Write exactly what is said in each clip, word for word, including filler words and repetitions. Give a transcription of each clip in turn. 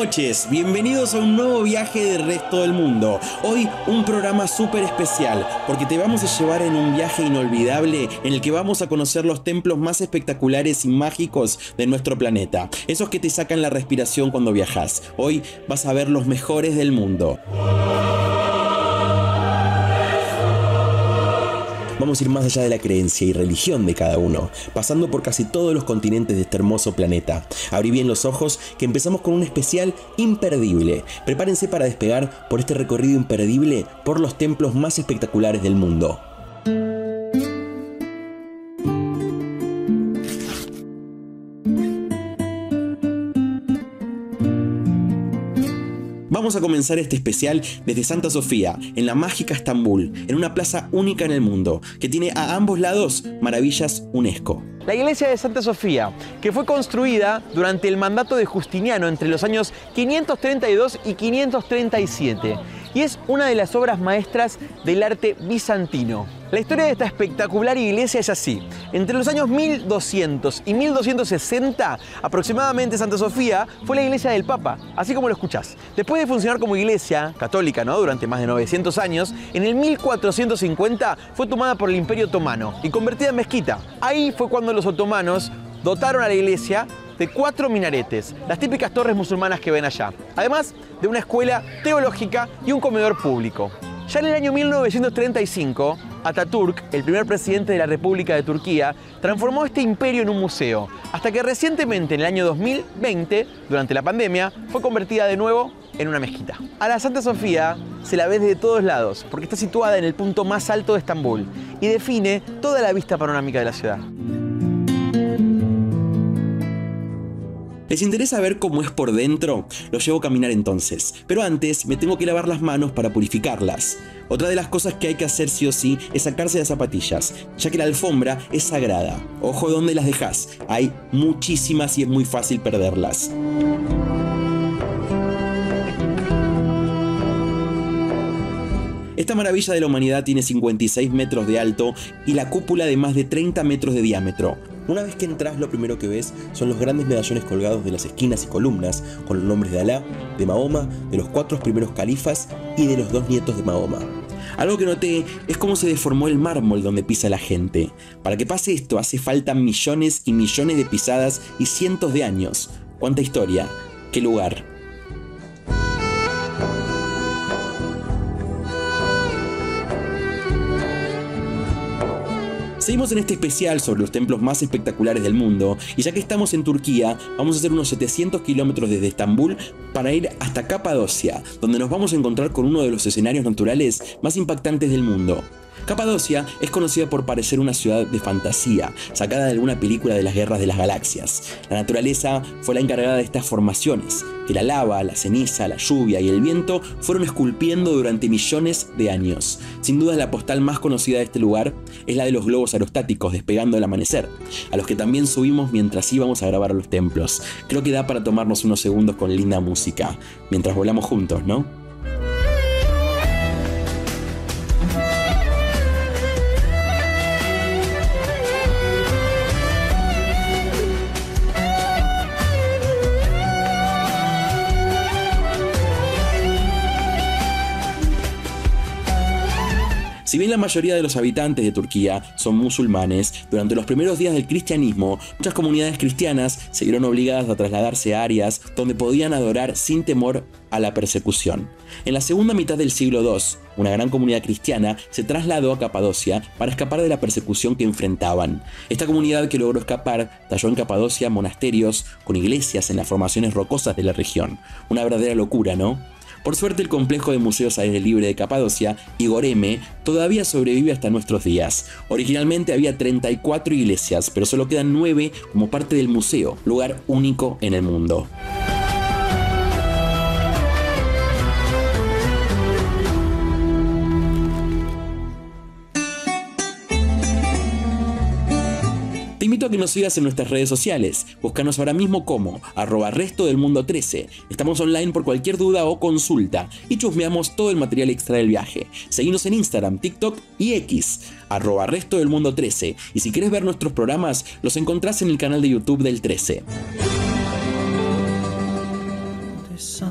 noches, bienvenidos a un nuevo viaje del resto del mundo. Hoy un programa súper especial, porque te vamos a llevar en un viaje inolvidable en el que vamos a conocer los templos más espectaculares y mágicos de nuestro planeta. Esos que te sacan la respiración cuando viajas. Hoy vas a ver los mejores del mundo. Vamos a ir más allá de la creencia y religión de cada uno, pasando por casi todos los continentes de este hermoso planeta. Abrí bien los ojos que empezamos con un especial imperdible. Prepárense para despegar por este recorrido imperdible por los templos más espectaculares del mundo. Vamos a comenzar este especial desde Santa Sofía, en la mágica Estambul, en una plaza única en el mundo, que tiene a ambos lados maravillas UNESCO. La iglesia de Santa Sofía, que fue construida durante el mandato de Justiniano entre los años quinientos treinta y dos y quinientos treinta y siete, y es una de las obras maestras del arte bizantino. La historia de esta espectacular iglesia es así. Entre los años mil doscientos y mil doscientos sesenta, aproximadamente, Santa Sofía fue la iglesia del Papa, así como lo escuchás. Después de funcionar como iglesia católica, ¿no?, durante más de novecientos años, en el mil cuatrocientos cincuenta fue tomada por el Imperio Otomano y convertida en mezquita. Ahí fue cuando los otomanos dotaron a la iglesia de cuatro minaretes, las típicas torres musulmanas que ven allá, además de una escuela teológica y un comedor público. Ya en el año mil novecientos treinta y cinco, Atatürk, el primer presidente de la República de Turquía, transformó este imperio en un museo, hasta que recientemente, en el año dos mil veinte, durante la pandemia, fue convertida de nuevo en una mezquita. A la Santa Sofía se la ve desde todos lados, porque está situada en el punto más alto de Estambul y define toda la vista panorámica de la ciudad. ¿Les interesa ver cómo es por dentro? Los llevo a caminar entonces, pero antes me tengo que lavar las manos para purificarlas. Otra de las cosas que hay que hacer sí o sí es sacarse las zapatillas, ya que la alfombra es sagrada. Ojo dónde las dejás, hay muchísimas y es muy fácil perderlas. Esta maravilla de la humanidad tiene cincuenta y seis metros de alto y la cúpula de más de treinta metros de diámetro. Una vez que entras, lo primero que ves son los grandes medallones colgados de las esquinas y columnas con los nombres de Alá, de Mahoma, de los cuatro primeros califas y de los dos nietos de Mahoma. Algo que noté es cómo se deformó el mármol donde pisa la gente. Para que pase esto hace falta millones y millones de pisadas y cientos de años. ¿Cuánta historia? ¿Qué lugar? Seguimos en este especial sobre los templos más espectaculares del mundo, y ya que estamos en Turquía, vamos a hacer unos setecientos kilómetros desde Estambul para ir hasta Capadocia, donde nos vamos a encontrar con uno de los escenarios naturales más impactantes del mundo. Capadocia es conocida por parecer una ciudad de fantasía, sacada de alguna película de las guerras de las galaxias. La naturaleza fue la encargada de estas formaciones, que la lava, la ceniza, la lluvia y el viento fueron esculpiendo durante millones de años. Sin duda la postal más conocida de este lugar es la de los globos aerostáticos despegando al amanecer, a los que también subimos mientras íbamos a grabar a los templos. Creo que da para tomarnos unos segundos con linda música, mientras volamos juntos, ¿no? Si bien la mayoría de los habitantes de Turquía son musulmanes, durante los primeros días del cristianismo, muchas comunidades cristianas se vieron obligadas a trasladarse a áreas donde podían adorar sin temor a la persecución. En la segunda mitad del siglo segundo, una gran comunidad cristiana se trasladó a Capadocia para escapar de la persecución que enfrentaban. Esta comunidad que logró escapar talló en Capadocia monasterios con iglesias en las formaciones rocosas de la región. Una verdadera locura, ¿no? Por suerte, el complejo de museos al aire libre de Capadocia, Igoreme, todavía sobrevive hasta nuestros días. Originalmente había treinta y cuatro iglesias, pero solo quedan nueve como parte del museo, lugar único en el mundo. Te invito a que nos sigas en nuestras redes sociales. Búscanos ahora mismo como arroba resto del mundo trece. Estamos online por cualquier duda o consulta y chusmeamos todo el material extra del viaje. Seguinos en Instagram, TikTok y X, arroba resto del mundo trece. Y si quieres ver nuestros programas, los encontrás en el canal de YouTube del trece.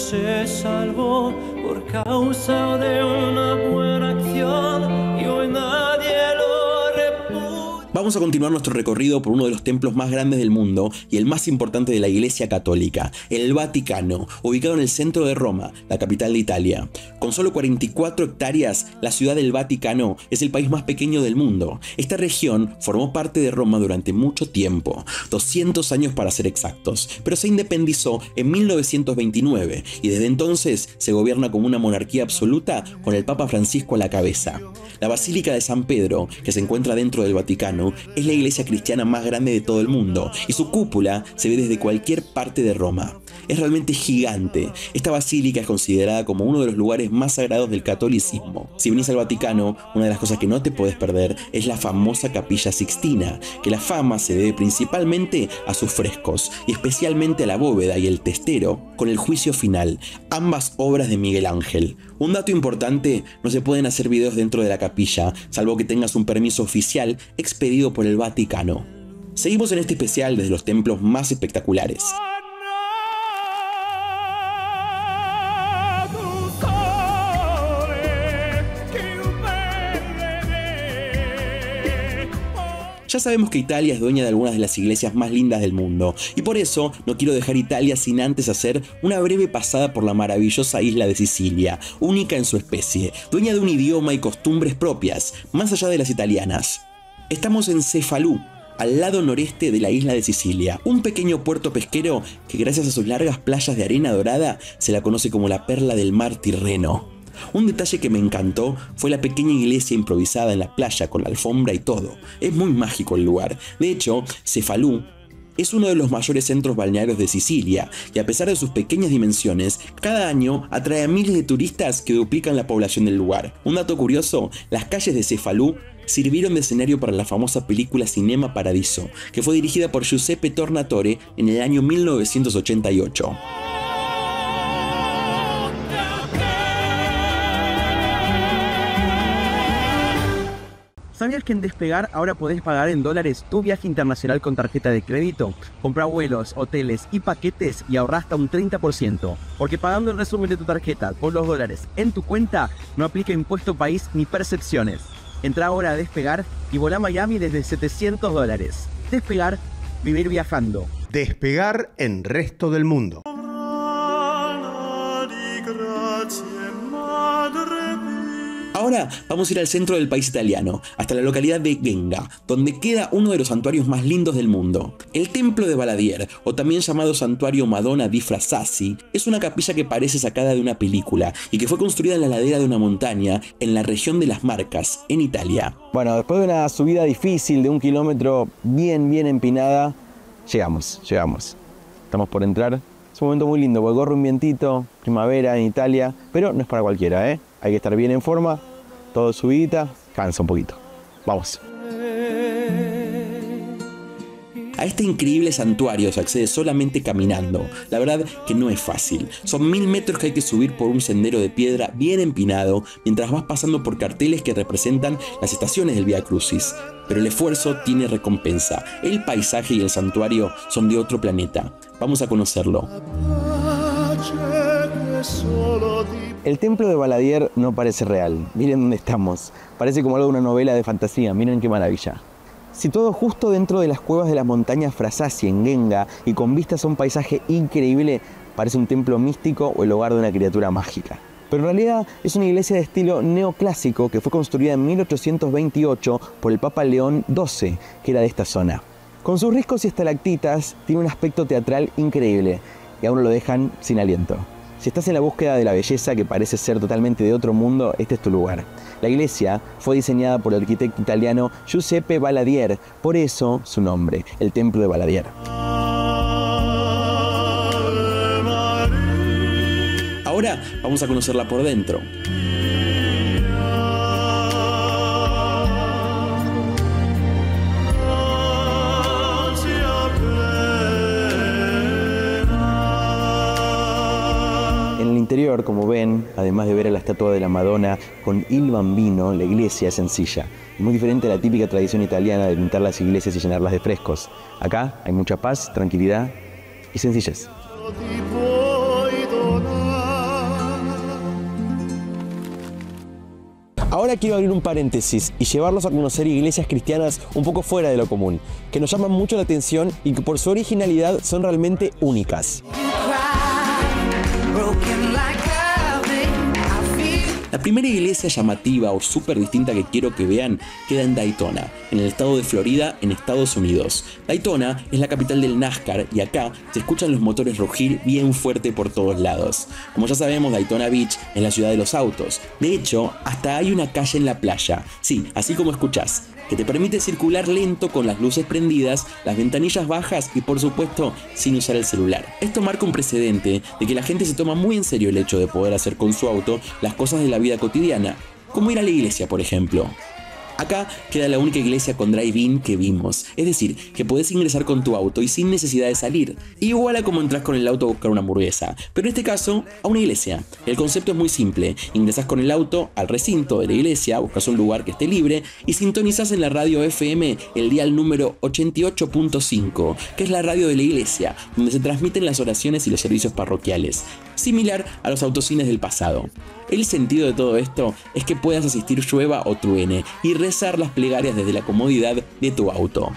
se salvó por causa de una buena acción y hoy nadie lo repudia. Vamos a continuar nuestro recorrido por uno de los templos más grandes del mundo y el más importante de la Iglesia Católica, el Vaticano, ubicado en el centro de Roma, la capital de Italia. Con solo cuarenta y cuatro hectáreas, la ciudad del Vaticano es el país más pequeño del mundo. Esta región formó parte de Roma durante mucho tiempo, doscientos años para ser exactos, pero se independizó en mil novecientos veintinueve y desde entonces se gobierna como una monarquía absoluta con el Papa Francisco a la cabeza. La Basílica de San Pedro, que se encuentra dentro del Vaticano, es la iglesia cristiana más grande de todo el mundo y su cúpula se ve desde cualquier parte de Roma. Es realmente gigante. Esta basílica es considerada como uno de los lugares más sagrados del catolicismo. Si venís al Vaticano, una de las cosas que no te podés perder es la famosa Capilla Sixtina, que la fama se debe principalmente a sus frescos y especialmente a la bóveda y el testero con el Juicio Final, ambas obras de Miguel Ángel. Un dato importante, no se pueden hacer videos dentro de la capilla, salvo que tengas un permiso oficial expedido por el Vaticano. Seguimos en este especial desde los templos más espectaculares. Ya sabemos que Italia es dueña de algunas de las iglesias más lindas del mundo, y por eso no quiero dejar Italia sin antes hacer una breve pasada por la maravillosa isla de Sicilia, única en su especie, dueña de un idioma y costumbres propias, más allá de las italianas. Estamos en Cefalù, al lado noreste de la isla de Sicilia, un pequeño puerto pesquero que gracias a sus largas playas de arena dorada se la conoce como la perla del mar Tirreno. Un detalle que me encantó fue la pequeña iglesia improvisada en la playa con la alfombra y todo. Es muy mágico el lugar. De hecho, Cefalù es uno de los mayores centros balnearios de Sicilia y a pesar de sus pequeñas dimensiones, cada año atrae a miles de turistas que duplican la población del lugar. Un dato curioso, las calles de Cefalù sirvieron de escenario para la famosa película Cinema Paradiso, que fue dirigida por Giuseppe Tornatore en el año mil novecientos ochenta y ocho. ¿Sabías que en Despegar ahora podés pagar en dólares tu viaje internacional con tarjeta de crédito? Comprá vuelos, hoteles y paquetes y ahorrá hasta un treinta por ciento. Porque pagando el resumen de tu tarjeta con los dólares en tu cuenta, no aplica impuesto país ni percepciones. Entrá ahora a Despegar y volá a Miami desde setecientos dólares. Despegar, vivir viajando. Despegar en resto del mundo. Ahora vamos a ir al centro del país italiano, hasta la localidad de Genga, donde queda uno de los santuarios más lindos del mundo. El Templo de Valadier, o también llamado Santuario Madonna di Frasassi, es una capilla que parece sacada de una película y que fue construida en la ladera de una montaña en la región de las Marcas, en Italia. Bueno, después de una subida difícil de un kilómetro bien, bien empinada, llegamos, llegamos. Estamos por entrar. Es un momento muy lindo, porque corre un vientito, primavera en Italia, pero no es para cualquiera, ¿eh? Hay que estar bien en forma, todo subidita, cansa un poquito. Vamos. A este increíble santuario se accede solamente caminando. La verdad que no es fácil. Son mil metros que hay que subir por un sendero de piedra bien empinado, mientras vas pasando por carteles que representan las estaciones del Vía Crucis. Pero el esfuerzo tiene recompensa. El paisaje y el santuario son de otro planeta. Vamos a conocerlo. El templo de Valadier no parece real. Miren dónde estamos. Parece como algo de una novela de fantasía. Miren qué maravilla. Situado justo dentro de las cuevas de las montañas Frasassi en Genga y con vistas a un paisaje increíble, parece un templo místico o el hogar de una criatura mágica. Pero en realidad es una iglesia de estilo neoclásico que fue construida en mil ochocientos veintiocho por el Papa León doce, que era de esta zona. Con sus riscos y estalactitas, tiene un aspecto teatral increíble y a uno lo dejan sin aliento. Si estás en la búsqueda de la belleza que parece ser totalmente de otro mundo, este es tu lugar. La iglesia fue diseñada por el arquitecto italiano Giuseppe Valadier, por eso su nombre, el Templo de Valadier. Ahora vamos a conocerla por dentro. En el interior, como ven, además de ver a la estatua de la Madonna con Il Bambino, la iglesia es sencilla. Es muy diferente a la típica tradición italiana de pintar las iglesias y llenarlas de frescos. Acá hay mucha paz, tranquilidad y sencillez. Ahora quiero abrir un paréntesis y llevarlos a conocer iglesias cristianas un poco fuera de lo común, que nos llaman mucho la atención y que por su originalidad son realmente únicas. La primera iglesia llamativa o súper distinta que quiero que vean queda en Daytona, en el estado de Florida, en Estados Unidos. Daytona es la capital del NASCAR y acá se escuchan los motores rugir bien fuerte por todos lados. Como ya sabemos, Daytona Beach es la ciudad de los autos. De hecho, hasta hay una calle en la playa, sí, así como escuchás, que te permite circular lento con las luces prendidas, las ventanillas bajas y por supuesto sin usar el celular. Esto marca un precedente de que la gente se toma muy en serio el hecho de poder hacer con su auto las cosas de la vida cotidiana, como ir a la iglesia por ejemplo. Acá queda la única iglesia con drive-in que vimos, es decir, que podés ingresar con tu auto y sin necesidad de salir, igual a como entras con el auto a buscar una hamburguesa, pero en este caso a una iglesia. El concepto es muy simple, ingresás con el auto al recinto de la iglesia, buscas un lugar que esté libre y sintonizás en la radio F M el dial número ochenta y ocho punto cinco, que es la radio de la iglesia, donde se transmiten las oraciones y los servicios parroquiales, similar a los autocines del pasado. El sentido de todo esto es que puedas asistir llueva o truene y rezar las plegarias desde la comodidad de tu auto.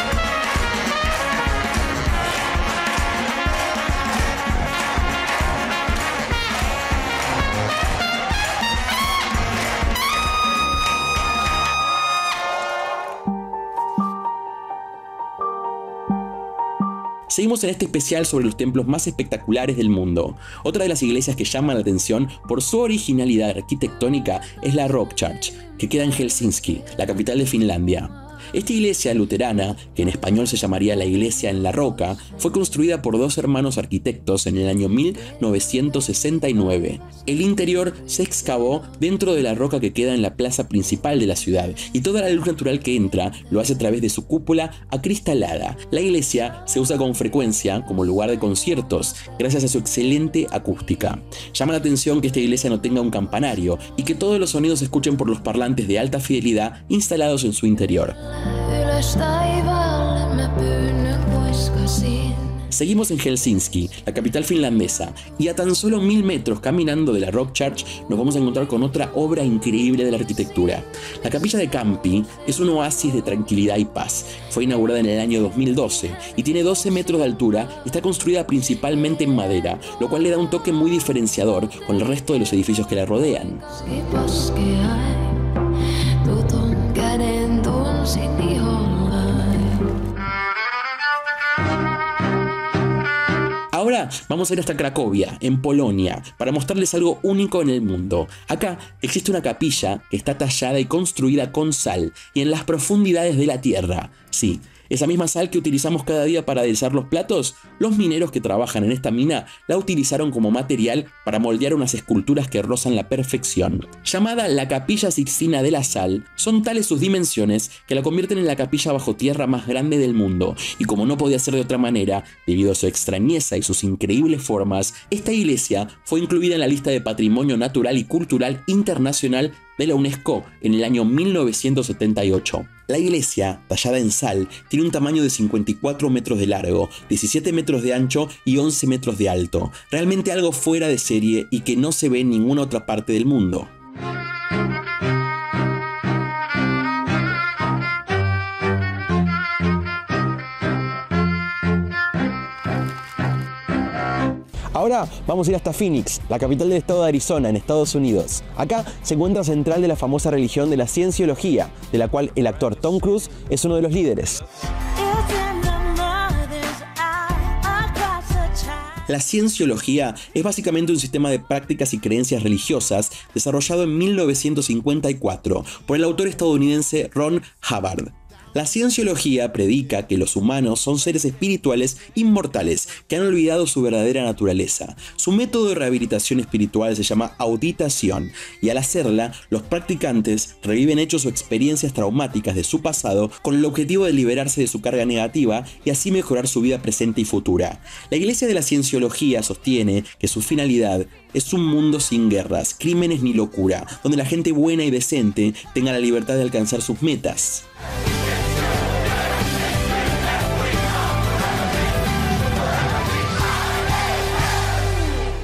Seguimos en este especial sobre los templos más espectaculares del mundo. Otra de las iglesias que llama la atención por su originalidad arquitectónica es la Rock Church, que queda en Helsinki, la capital de Finlandia. Esta iglesia luterana, que en español se llamaría la Iglesia en la Roca, fue construida por dos hermanos arquitectos en el año mil novecientos sesenta y nueve. El interior se excavó dentro de la roca que queda en la plaza principal de la ciudad, y toda la luz natural que entra lo hace a través de su cúpula acristalada. La iglesia se usa con frecuencia como lugar de conciertos, gracias a su excelente acústica. Llama la atención que esta iglesia no tenga un campanario y que todos los sonidos se escuchen por los parlantes de alta fidelidad instalados en su interior. Seguimos en Helsinki, la capital finlandesa, y a tan solo mil metros caminando de la Rock Church nos vamos a encontrar con otra obra increíble de la arquitectura. La capilla de Kamppi es un oasis de tranquilidad y paz. Fue inaugurada en el año dos mil doce y tiene doce metros de altura y está construida principalmente en madera, lo cual le da un toque muy diferenciador con el resto de los edificios que la rodean. Ahora vamos a ir hasta Cracovia, en Polonia, para mostrarles algo único en el mundo. Acá existe una capilla que está tallada y construida con sal y en las profundidades de la tierra. Sí, esa misma sal que utilizamos cada día para aderezar los platos, los mineros que trabajan en esta mina la utilizaron como material para moldear unas esculturas que rozan la perfección. Llamada la Capilla Sixtina de la Sal, son tales sus dimensiones que la convierten en la capilla bajo tierra más grande del mundo, y como no podía ser de otra manera, debido a su extrañeza y sus increíbles formas, esta iglesia fue incluida en la lista de Patrimonio Natural y Cultural Internacional de la UNESCO en el año mil novecientos setenta y ocho. La iglesia, tallada en sal, tiene un tamaño de cincuenta y cuatro metros de largo, diecisiete metros de ancho y once metros de alto. Realmente algo fuera de serie y que no se ve en ninguna otra parte del mundo. Ahora vamos a ir hasta Phoenix, la capital del estado de Arizona, en Estados Unidos. Acá se encuentra central de la famosa religión de la cienciología, de la cual el actor Tom Cruise es uno de los líderes. La cienciología es básicamente un sistema de prácticas y creencias religiosas desarrollado en mil novecientos cincuenta y cuatro por el autor estadounidense Ron Hubbard. La cienciología predica que los humanos son seres espirituales inmortales que han olvidado su verdadera naturaleza. Su método de rehabilitación espiritual se llama auditación, y al hacerla, los practicantes reviven hechos o experiencias traumáticas de su pasado con el objetivo de liberarse de su carga negativa y así mejorar su vida presente y futura. La Iglesia de la Cienciología sostiene que su finalidad es un mundo sin guerras, crímenes ni locura, donde la gente buena y decente tenga la libertad de alcanzar sus metas.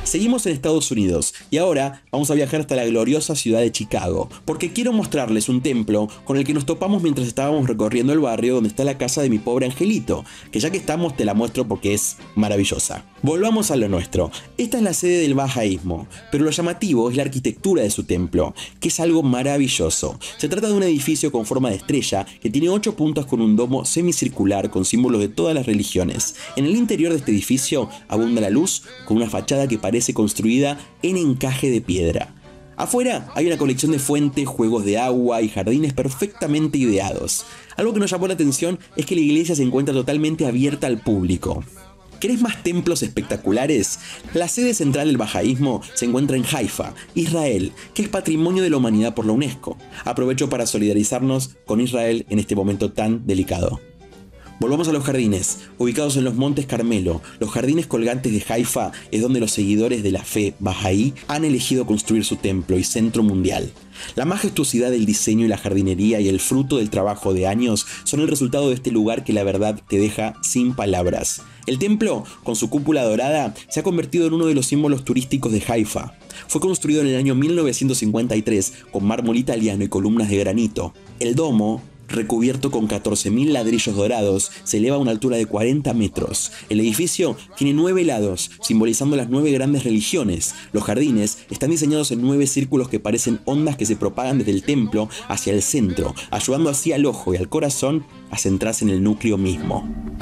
Seguimos en Estados Unidos y ahora vamos a viajar hasta la gloriosa ciudad de Chicago, porque quiero mostrarles un templo con el que nos topamos mientras estábamos recorriendo el barrio donde está la casa de mi pobre angelito, que ya que estamos te la muestro porque es maravillosa. Volvamos a lo nuestro. Esta es la sede del bahaísmo, pero lo llamativo es la arquitectura de su templo, que es algo maravilloso. Se trata de un edificio con forma de estrella que tiene ocho puntas con un domo semicircular con símbolos de todas las religiones. En el interior de este edificio abunda la luz con una fachada que parece construida en encaje de piedra. Afuera hay una colección de fuentes, juegos de agua y jardines perfectamente ideados. Algo que nos llamó la atención es que la iglesia se encuentra totalmente abierta al público. ¿Querés más templos espectaculares? La sede central del bahaísmo se encuentra en Haifa, Israel, que es Patrimonio de la Humanidad por la UNESCO. Aprovecho para solidarizarnos con Israel en este momento tan delicado. Volvamos a los jardines, ubicados en los Montes Carmelo. Los jardines colgantes de Haifa es donde los seguidores de la fe bahaí han elegido construir su templo y centro mundial. La majestuosidad del diseño y la jardinería y el fruto del trabajo de años son el resultado de este lugar que la verdad te deja sin palabras. El templo, con su cúpula dorada, se ha convertido en uno de los símbolos turísticos de Haifa. Fue construido en el año mil novecientos cincuenta y tres con mármol italiano y columnas de granito. El domo, recubierto con catorce mil ladrillos dorados, se eleva a una altura de cuarenta metros. El edificio tiene nueve lados, simbolizando las nueve grandes religiones. Los jardines están diseñados en nueve círculos que parecen ondas que se propagan desde el templo hacia el centro, ayudando así al ojo y al corazón a centrarse en el núcleo mismo.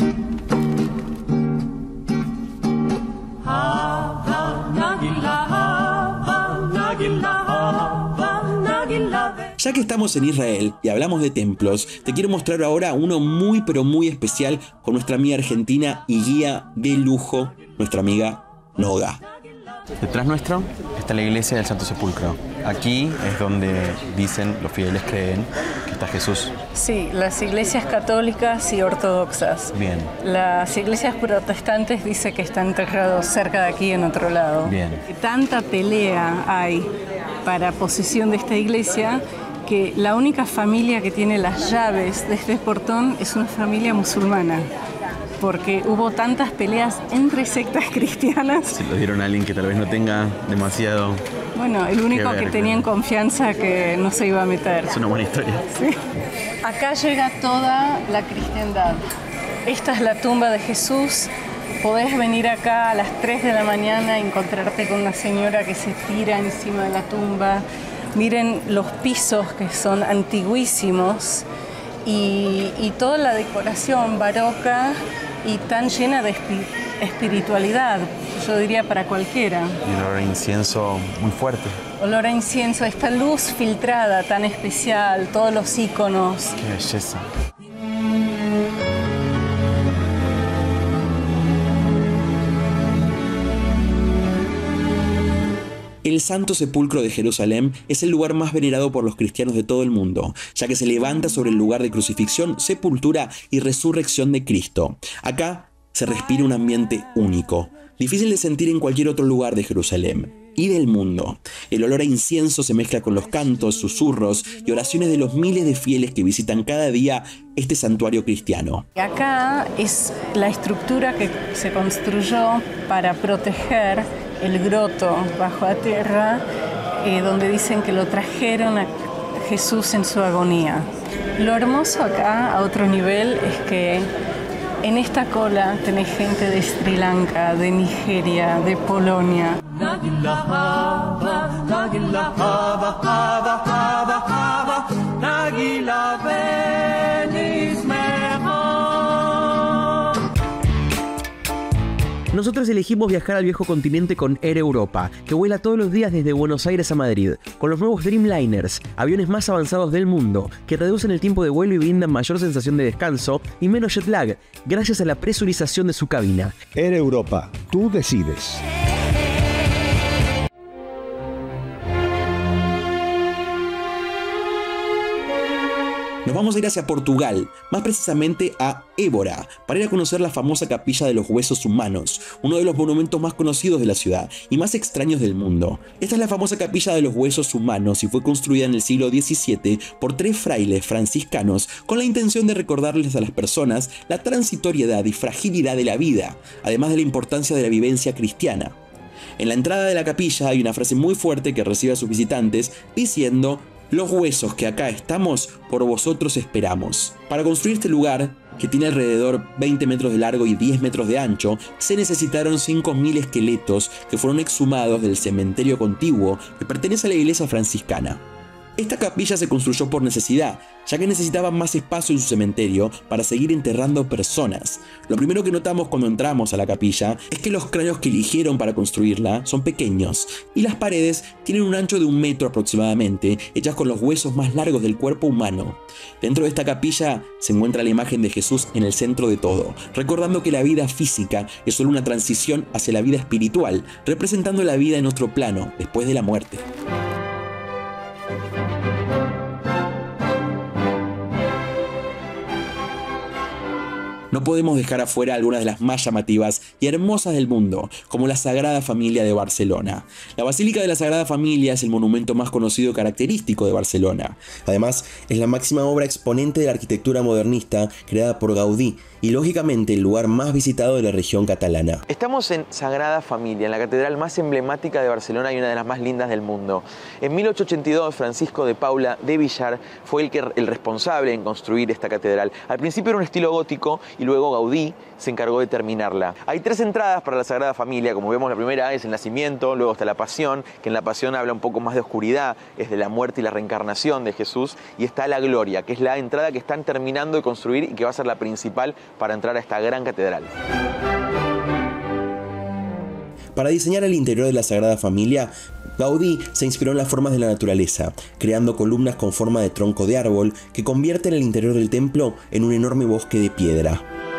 Ya que estamos en Israel y hablamos de templos, te quiero mostrar ahora uno muy pero muy especial con nuestra amiga argentina y guía de lujo, nuestra amiga Noga. Detrás nuestro está la iglesia del Santo Sepulcro. Aquí es donde dicen, los fieles creen, que está Jesús. Sí, las iglesias católicas y ortodoxas. Bien. Las iglesias protestantes dicen que está enterrado cerca de aquí en otro lado. Bien. Tanta pelea hay para posesión de esta iglesia que la única familia que tiene las llaves de este portón es una familia musulmana, porque hubo tantas peleas entre sectas cristianas. Se lo dieron a alguien que tal vez no tenga demasiado... Bueno, el único que, ver, que tenía en confianza que no se iba a meter. Es una buena historia. Sí. Acá llega toda la cristiandad. Esta es la tumba de Jesús. Podés venir acá a las tres de la mañana y encontrarte con una señora que se tira encima de la tumba. Miren los pisos que son antiguísimos y, y toda la decoración barroca y tan llena de espi- espiritualidad, yo diría para cualquiera. Y un olor a incienso muy fuerte. Olor a incienso, esta luz filtrada tan especial, todos los iconos. Qué belleza. El Santo Sepulcro de Jerusalén es el lugar más venerado por los cristianos de todo el mundo, ya que se levanta sobre el lugar de crucifixión, sepultura y resurrección de Cristo. Acá se respira un ambiente único, difícil de sentir en cualquier otro lugar de Jerusalén y del mundo. El olor a incienso se mezcla con los cantos, susurros y oraciones de los miles de fieles que visitan cada día este santuario cristiano. Acá es la estructura que se construyó para proteger el groto bajo la tierra, eh, donde dicen que lo trajeron a Jesús en su agonía. Lo hermoso acá, a otro nivel, es que en esta cola tenés gente de Sri Lanka, de Nigeria, de Polonia. Nosotros elegimos viajar al viejo continente con Air Europa, que vuela todos los días desde Buenos Aires a Madrid, con los nuevos Dreamliners, aviones más avanzados del mundo, que reducen el tiempo de vuelo y brindan mayor sensación de descanso y menos jet lag, gracias a la presurización de su cabina. Air Europa, tú decides. Nos vamos a ir hacia Portugal, más precisamente a Évora, para ir a conocer la famosa Capilla de los Huesos Humanos, uno de los monumentos más conocidos de la ciudad y más extraños del mundo. Esta es la famosa Capilla de los Huesos Humanos y fue construida en el siglo diecisiete por tres frailes franciscanos con la intención de recordarles a las personas la transitoriedad y fragilidad de la vida, además de la importancia de la vivencia cristiana. En la entrada de la capilla hay una frase muy fuerte que recibe a sus visitantes diciendo: "Los huesos que acá estamos, por vosotros esperamos". Para construir este lugar, que tiene alrededor veinte metros de largo y diez metros de ancho, se necesitaron cinco mil esqueletos que fueron exhumados del cementerio contiguo que pertenece a la iglesia franciscana. Esta capilla se construyó por necesidad, ya que necesitaban más espacio en su cementerio para seguir enterrando personas. Lo primero que notamos cuando entramos a la capilla es que los cráneos que eligieron para construirla son pequeños, y las paredes tienen un ancho de un metro aproximadamente, hechas con los huesos más largos del cuerpo humano. Dentro de esta capilla se encuentra la imagen de Jesús en el centro de todo, recordando que la vida física es solo una transición hacia la vida espiritual, representando la vida en otro plano, después de la muerte. No podemos dejar afuera algunas de las más llamativas y hermosas del mundo, como la Sagrada Familia de Barcelona. La Basílica de la Sagrada Familia es el monumento más conocido y característico de Barcelona. Además, es la máxima obra exponente de la arquitectura modernista creada por Gaudí y, lógicamente, el lugar más visitado de la región catalana. Estamos en Sagrada Familia, en la catedral más emblemática de Barcelona y una de las más lindas del mundo. En mil ochocientos ochenta y dos, Francisco de Paula de Villar fue el, que, el responsable en construir esta catedral. Al principio era un estilo gótico y luego Gaudí se encargó de terminarla. Hay tres entradas para la Sagrada Familia, como vemos. La primera es el nacimiento, luego está la pasión, que en la pasión habla un poco más de oscuridad, es de la muerte y la reencarnación de Jesús, y está la gloria, que es la entrada que están terminando de construir y que va a ser la principal para entrar a esta gran catedral. Para diseñar el interior de la Sagrada Familia, Gaudí se inspiró en las formas de la naturaleza, creando columnas con forma de tronco de árbol que convierten el interior del templo en un enorme bosque de piedra.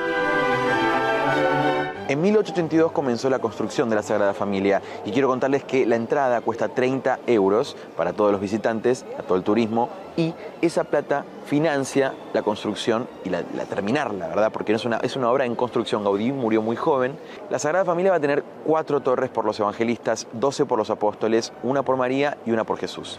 En mil ochocientos ochenta y dos comenzó la construcción de la Sagrada Familia y quiero contarles que la entrada cuesta treinta euros para todos los visitantes, a todo el turismo, y esa plata financia la construcción y la, la terminarla, ¿verdad? Porque es una, es una obra en construcción. Gaudí murió muy joven. La Sagrada Familia va a tener cuatro torres por los evangelistas, doce por los apóstoles, una por María y una por Jesús.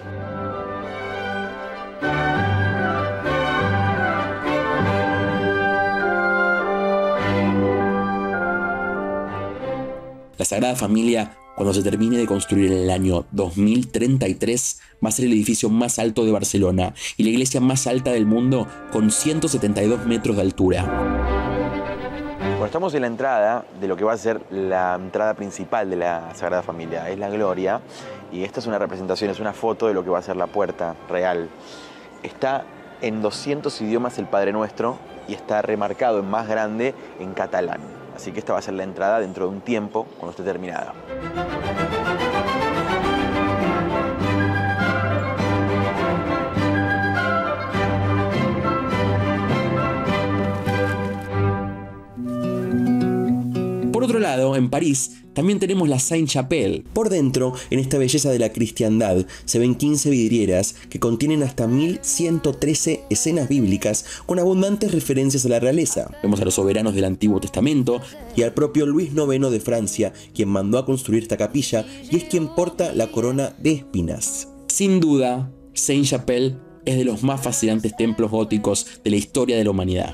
La Sagrada Familia, cuando se termine de construir en el año dos mil treinta y tres, va a ser el edificio más alto de Barcelona y la iglesia más alta del mundo, con ciento setenta y dos metros de altura. Bueno, estamos en la entrada de lo que va a ser la entrada principal de la Sagrada Familia. Es la gloria, y esta es una representación, es una foto de lo que va a ser la puerta real. Está en doscientos idiomas el Padre Nuestro y está remarcado en más grande en catalán. Así que esta va a ser la entrada dentro de un tiempo, cuando esté terminada. Por otro lado, en París también tenemos la Sainte-Chapelle. Por dentro, en esta belleza de la cristiandad, se ven quince vidrieras que contienen hasta mil ciento trece escenas bíblicas con abundantes referencias a la realeza. Vemos a los soberanos del Antiguo Testamento y al propio Luis noveno de Francia, quien mandó a construir esta capilla y es quien porta la corona de espinas. Sin duda, Sainte-Chapelle es de los más fascinantes templos góticos de la historia de la humanidad.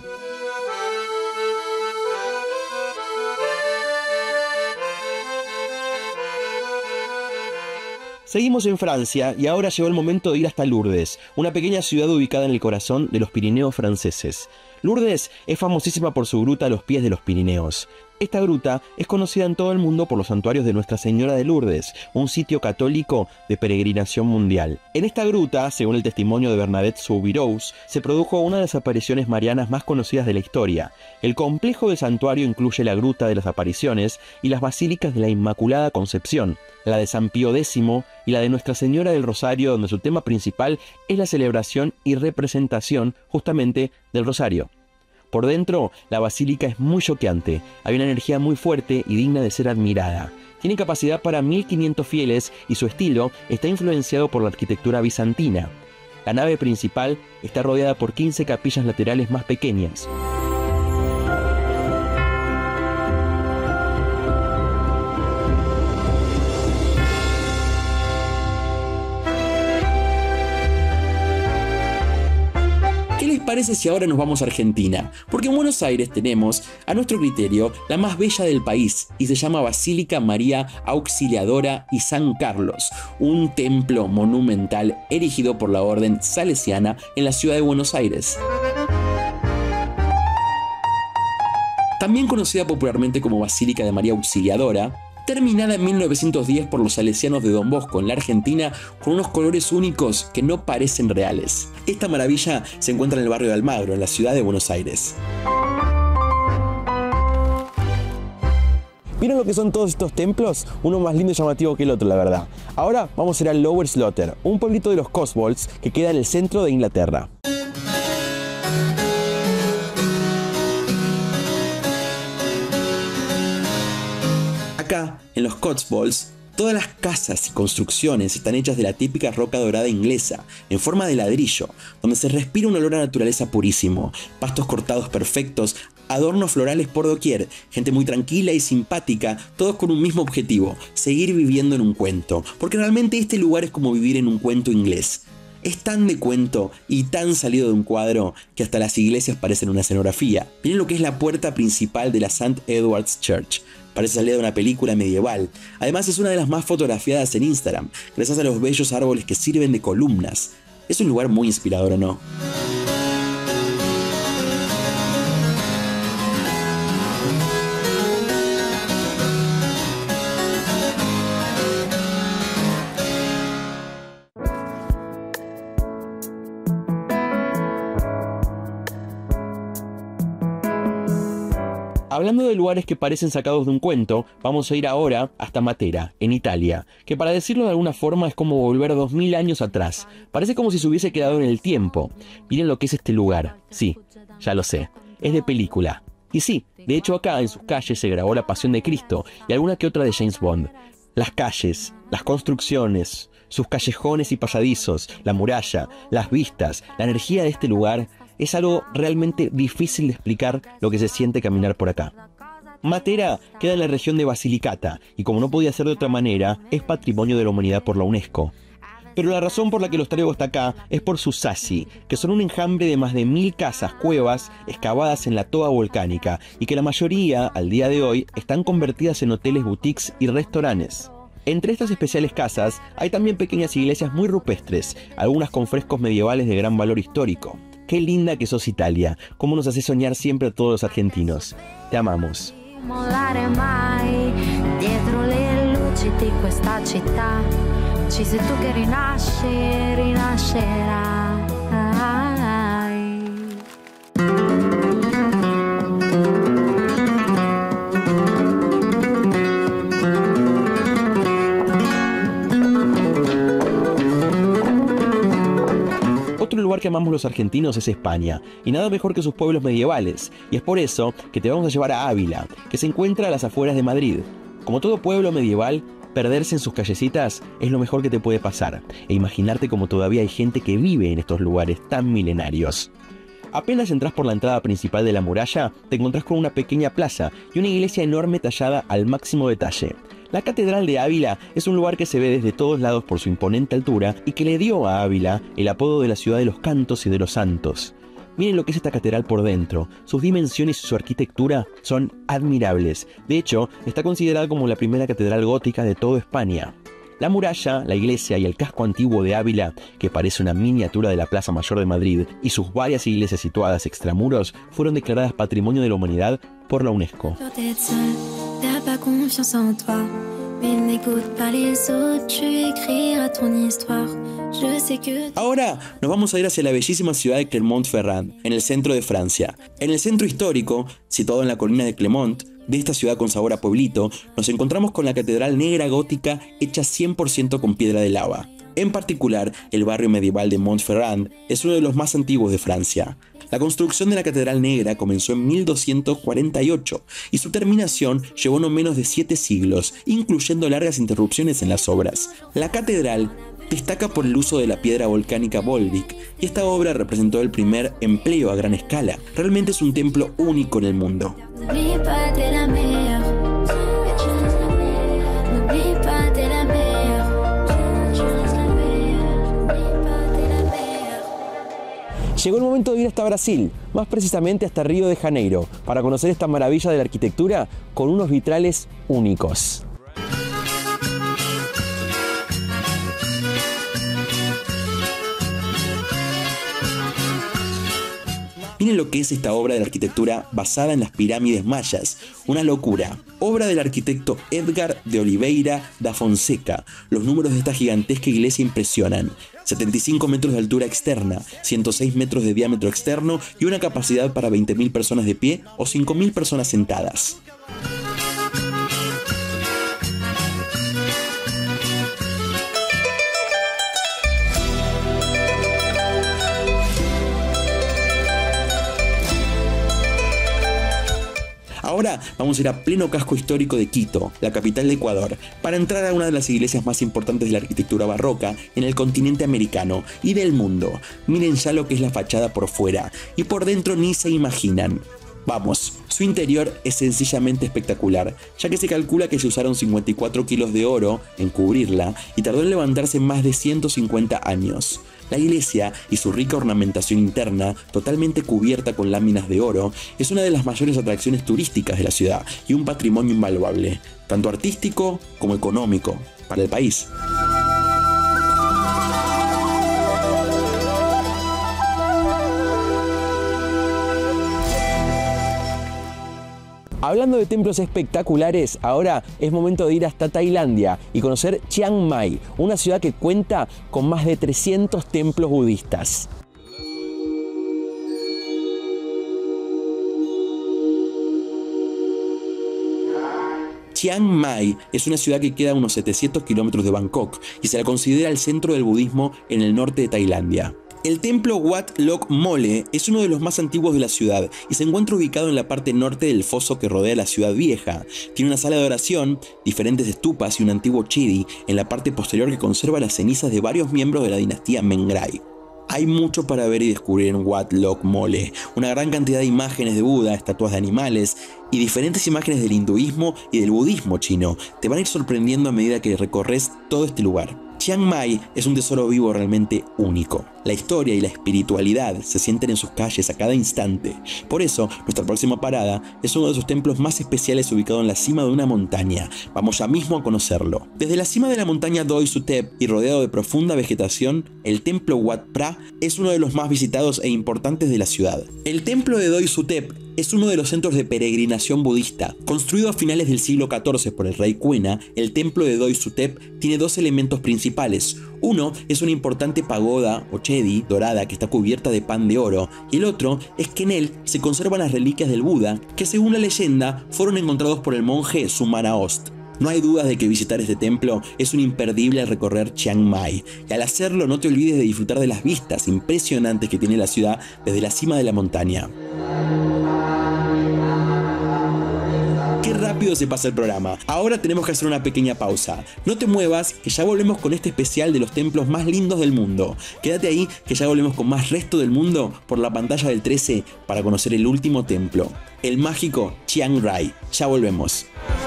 Seguimos en Francia y ahora llegó el momento de ir hasta Lourdes, una pequeña ciudad ubicada en el corazón de los Pirineos franceses. Lourdes es famosísima por su gruta a los pies de los Pirineos. Esta gruta es conocida en todo el mundo por los santuarios de Nuestra Señora de Lourdes, un sitio católico de peregrinación mundial. En esta gruta, según el testimonio de Bernadette Soubirous, se produjo una de las apariciones marianas más conocidas de la historia. El complejo del santuario incluye la Gruta de las Apariciones y las basílicas de la Inmaculada Concepción, la de San Pío décimo y la de Nuestra Señora del Rosario, donde su tema principal es la celebración y representación justamente del Rosario. Por dentro, la basílica es muy choqueante, hay una energía muy fuerte y digna de ser admirada. Tiene capacidad para mil quinientos fieles y su estilo está influenciado por la arquitectura bizantina. La nave principal está rodeada por quince capillas laterales más pequeñas. parece si ahora nos vamos a Argentina? Porque en Buenos Aires tenemos, a nuestro criterio, la más bella del país y se llama Basílica María Auxiliadora y San Carlos, un templo monumental erigido por la Orden Salesiana en la ciudad de Buenos Aires. También conocida popularmente como Basílica de María Auxiliadora, terminada en mil novecientos diez por los salesianos de Don Bosco en la Argentina con unos colores únicos que no parecen reales. Esta maravilla se encuentra en el barrio de Almagro, en la ciudad de Buenos Aires. ¿Vieron lo que son todos estos templos? Uno más lindo y llamativo que el otro, la verdad. Ahora vamos a ir al Lower Slaughter, un pueblito de los Cotswolds que queda en el centro de Inglaterra. Acá, en los Cotswolds, todas las casas y construcciones están hechas de la típica roca dorada inglesa, en forma de ladrillo, donde se respira un olor a naturaleza purísimo, pastos cortados perfectos, adornos florales por doquier, gente muy tranquila y simpática, todos con un mismo objetivo, seguir viviendo en un cuento, porque realmente este lugar es como vivir en un cuento inglés. Es tan de cuento y tan salido de un cuadro que hasta las iglesias parecen una escenografía. Miren lo que es la puerta principal de la Saint Edward's Church. Parece salida de una película medieval. Además es una de las más fotografiadas en Instagram, gracias a los bellos árboles que sirven de columnas. Es un lugar muy inspirador, ¿o no? Hablando de lugares que parecen sacados de un cuento, vamos a ir ahora hasta Matera, en Italia, que para decirlo de alguna forma es como volver dos mil años atrás. Parece como si se hubiese quedado en el tiempo. Miren lo que es este lugar. Sí, ya lo sé, es de película. Y sí, de hecho acá en sus calles se grabó La Pasión de Cristo y alguna que otra de James Bond. Las calles, las construcciones, sus callejones y pasadizos, la muralla, las vistas, la energía de este lugar... Es algo realmente difícil de explicar lo que se siente caminar por acá. Matera queda en la región de Basilicata y como no podía ser de otra manera, es Patrimonio de la Humanidad por la UNESCO. Pero la razón por la que los traigo hasta acá es por sus sassi, que son un enjambre de más de mil casas, cuevas, excavadas en la toba volcánica y que la mayoría, al día de hoy, están convertidas en hoteles, boutiques y restaurantes. Entre estas especiales casas hay también pequeñas iglesias muy rupestres, algunas con frescos medievales de gran valor histórico. Qué linda que sos Italia, cómo nos hace soñar siempre a todos los argentinos. Te amamos. Otro lugar que amamos los argentinos es España, y nada mejor que sus pueblos medievales, y es por eso que te vamos a llevar a Ávila, que se encuentra a las afueras de Madrid. Como todo pueblo medieval, perderse en sus callecitas es lo mejor que te puede pasar, e imaginarte como todavía hay gente que vive en estos lugares tan milenarios. Apenas entras por la entrada principal de la muralla, te encontrás con una pequeña plaza y una iglesia enorme tallada al máximo detalle. La Catedral de Ávila es un lugar que se ve desde todos lados por su imponente altura y que le dio a Ávila el apodo de la ciudad de los cantos y de los santos. Miren lo que es esta catedral por dentro. Sus dimensiones y su arquitectura son admirables. De hecho, está considerada como la primera catedral gótica de toda España. La muralla, la iglesia y el casco antiguo de Ávila, que parece una miniatura de la Plaza Mayor de Madrid, y sus varias iglesias situadas extramuros, fueron declaradas Patrimonio de la Humanidad por la UNESCO. Ahora nos vamos a ir hacia la bellísima ciudad de Clermont-Ferrand, en el centro de Francia. En el centro histórico, situado en la colina de Clermont, de esta ciudad con sabor a pueblito, nos encontramos con la catedral negra gótica hecha cien por ciento con piedra de lava. En particular, el barrio medieval de Montferrand es uno de los más antiguos de Francia. La construcción de la Catedral Negra comenzó en mil doscientos cuarenta y ocho y su terminación llevó no menos de siete siglos, incluyendo largas interrupciones en las obras. La catedral destaca por el uso de la piedra volcánica Volvic y esta obra representó el primer empleo a gran escala. Realmente es un templo único en el mundo. Llegó el momento de ir hasta Brasil, más precisamente hasta Río de Janeiro, para conocer esta maravilla de la arquitectura con unos vitrales únicos. Miren lo que es esta obra de la arquitectura basada en las pirámides mayas. Una locura. Obra del arquitecto Edgar de Oliveira da Fonseca. Los números de esta gigantesca iglesia impresionan. setenta y cinco metros de altura externa, ciento seis metros de diámetro externo y una capacidad para veinte mil personas de pie o cinco mil personas sentadas. Ahora vamos a ir a pleno casco histórico de Quito, la capital de Ecuador, para entrar a una de las iglesias más importantes de la arquitectura barroca en el continente americano y del mundo. Miren ya lo que es la fachada por fuera, y por dentro ni se imaginan. Vamos, su interior es sencillamente espectacular, ya que se calcula que se usaron cincuenta y cuatro kilos de oro en cubrirla y tardó en levantarse más de ciento cincuenta años. La iglesia y su rica ornamentación interna, totalmente cubierta con láminas de oro, es una de las mayores atracciones turísticas de la ciudad y un patrimonio invaluable, tanto artístico como económico, para el país. Hablando de templos espectaculares, ahora es momento de ir hasta Tailandia y conocer Chiang Mai, una ciudad que cuenta con más de trescientos templos budistas. Chiang Mai es una ciudad que queda a unos setecientos kilómetros de Bangkok y se la considera el centro del budismo en el norte de Tailandia. El templo Wat Lok Mole es uno de los más antiguos de la ciudad y se encuentra ubicado en la parte norte del foso que rodea la ciudad vieja. Tiene una sala de oración, diferentes estupas y un antiguo chedi en la parte posterior que conserva las cenizas de varios miembros de la dinastía Mengrai. Hay mucho para ver y descubrir en Wat Lok Mole, una gran cantidad de imágenes de Buda, estatuas de animales y diferentes imágenes del hinduismo y del budismo chino. Te van a ir sorprendiendo a medida que recorres todo este lugar. Chiang Mai es un tesoro vivo realmente único. La historia y la espiritualidad se sienten en sus calles a cada instante. Por eso, nuestra próxima parada es uno de sus templos más especiales ubicado en la cima de una montaña. Vamos ya mismo a conocerlo. Desde la cima de la montaña Doi Suthep y rodeado de profunda vegetación, el templo Wat Phra es uno de los más visitados e importantes de la ciudad. El templo de Doi Suthep es uno de los centros de peregrinación budista. Construido a finales del siglo catorce por el rey Kuena, el templo de Doi Suthep tiene dos elementos principales. Uno es una importante pagoda o chedi dorada que está cubierta de pan de oro, y el otro es que en él se conservan las reliquias del Buda que, según la leyenda, fueron encontrados por el monje Sumanaost. No hay dudas de que visitar este templo es un imperdible al recorrer Chiang Mai, y al hacerlo no te olvides de disfrutar de las vistas impresionantes que tiene la ciudad desde la cima de la montaña. Qué rápido se pasa el programa. Ahora tenemos que hacer una pequeña pausa. No te muevas, que ya volvemos con este especial de los templos más lindos del mundo. Quédate ahí, que ya volvemos con más resto del mundo por la pantalla del trece para conocer el último templo, el mágico Chiang Rai. Ya volvemos.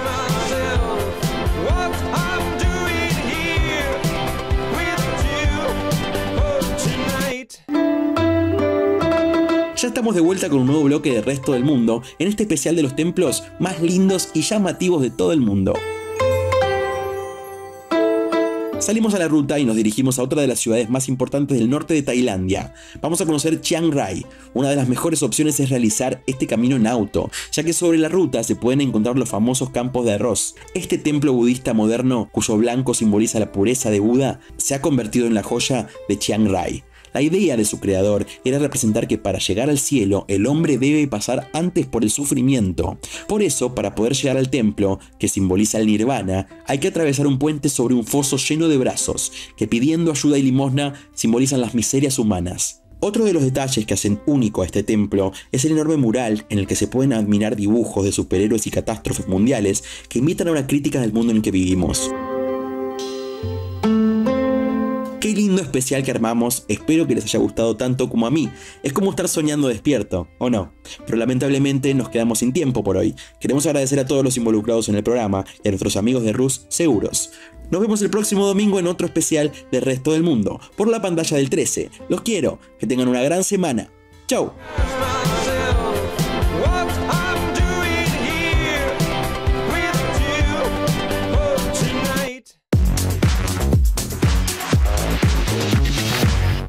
Ya estamos de vuelta con un nuevo bloque de Resto del Mundo en este especial de los templos más lindos y llamativos de todo el mundo. Salimos a la ruta y nos dirigimos a otra de las ciudades más importantes del norte de Tailandia. Vamos a conocer Chiang Rai. Una de las mejores opciones es realizar este camino en auto, ya que sobre la ruta se pueden encontrar los famosos campos de arroz. Este templo budista moderno, cuyo blanco simboliza la pureza de Buda, se ha convertido en la joya de Chiang Rai. La idea de su creador era representar que para llegar al cielo el hombre debe pasar antes por el sufrimiento. Por eso, para poder llegar al templo, que simboliza el nirvana, hay que atravesar un puente sobre un foso lleno de brazos, que pidiendo ayuda y limosna simbolizan las miserias humanas. Otro de los detalles que hacen único a este templo es el enorme mural en el que se pueden admirar dibujos de superhéroes y catástrofes mundiales que invitan a una crítica del mundo en el que vivimos. Qué lindo especial que armamos, espero que les haya gustado tanto como a mí. Es como estar soñando despierto, ¿o no? Pero lamentablemente nos quedamos sin tiempo por hoy. Queremos agradecer a todos los involucrados en el programa y a nuestros amigos de Rus Seguros. Nos vemos el próximo domingo en otro especial del Resto del Mundo, por la pantalla del trece. Los quiero, que tengan una gran semana. ¡Chau!